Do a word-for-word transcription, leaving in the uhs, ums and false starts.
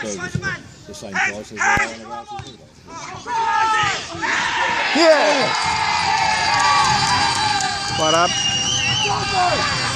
burgers are the same price as they are on the vouchers. Yeah! What up?